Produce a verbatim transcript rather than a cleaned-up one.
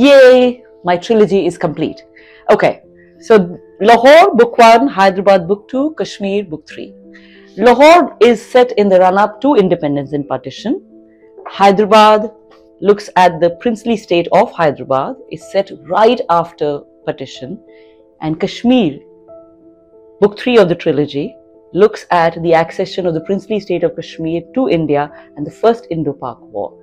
Yay! My trilogy is complete. Okay, so Lahore, book one, Hyderabad, book two, Kashmir, book three. Lahore is set in the run-up to independence and partition. Hyderabad looks at the princely state of Hyderabad, is set right after partition. And Kashmir, book three of the trilogy, looks at the accession of the princely state of Kashmir to India and the first Indo-Pak War.